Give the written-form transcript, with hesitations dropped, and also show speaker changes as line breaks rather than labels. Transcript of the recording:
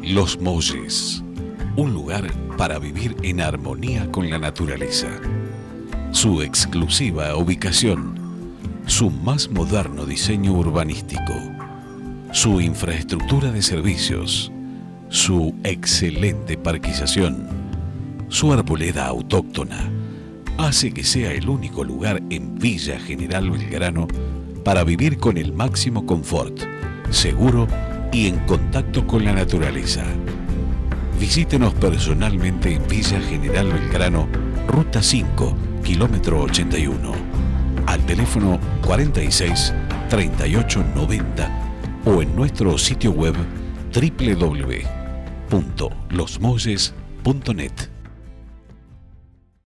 Los Molles, un lugar para vivir en armonía con la naturaleza. Su exclusiva ubicación, su más moderno diseño urbanístico, su infraestructura de servicios, su excelente parquización, su arboleda autóctona, hace que sea el único lugar en Villa General Belgrano para vivir con el máximo confort, seguro y en contacto con la naturaleza. Visítenos personalmente en Villa General Belgrano, Ruta 5, kilómetro 81, al teléfono 46 38 90 o en nuestro sitio web www.losmolles.net.